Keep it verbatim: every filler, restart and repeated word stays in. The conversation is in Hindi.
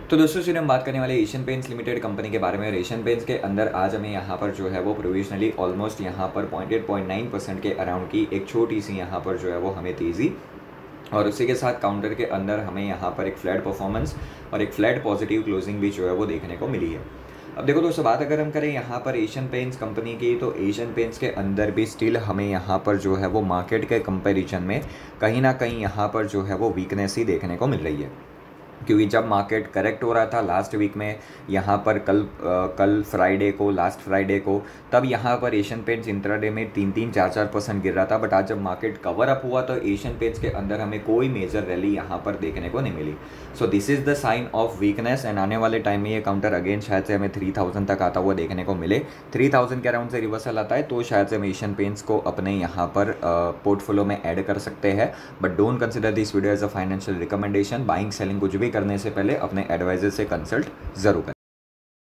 तो दोस्तों चलिए हम बात करने वाले एशियन पेंट्स लिमिटेड कंपनी के बारे में। एशियन पेंट्स के अंदर आज हमें यहाँ पर जो है वो प्रोविजनली ऑलमोस्ट यहाँ पर point eight point nine percent के अराउंड की एक छोटी सी यहाँ पर जो है वो हमें तेज़ी, और उसी के साथ काउंटर के अंदर हमें यहाँ पर एक फ्लैट परफॉर्मेंस और एक फ्लैट पॉजिटिव क्लोजिंग भी जो है वो देखने को मिली है। अब देखो दोस्तों, बात अगर हम करें यहाँ पर एशियन पेंट्स कंपनी की, तो एशियन पेंट्स के अंदर भी स्टिल हमें यहाँ पर जो है वो मार्केट के कंपैरिजन में कहीं ना कहीं यहाँ पर जो है वो वीकनेस ही देखने को मिल रही है। क्योंकि जब मार्केट करेक्ट हो रहा था लास्ट वीक में, यहाँ पर कल आ, कल फ्राइडे को, लास्ट फ्राइडे को, तब यहाँ पर एशियन पेंट्स इंट्राडे में तीन तीन चार चार परसेंट गिर रहा था। बट आज जब मार्केट कवर अप हुआ तो एशियन पेंट्स के अंदर हमें कोई मेजर रैली यहाँ पर देखने को नहीं मिली। So this is the sign of weakness, and आने वाले टाइम में ये काउंटर अगेन शायद से हमें थ्री थाउजेंड तक आता हुआ देखने को मिले। थ्री थाउजेंड के अराउंड से रिवर्सल आता है तो शायद से हम एशियन पेंट्स को अपने यहाँ पर पोर्टफोलियो में ऐड कर सकते हैं। But don't consider this video as a financial recommendation. Buying selling कुछ भी करने से पहले अपने एडवाइजर से कंसल्ट जरूर करें।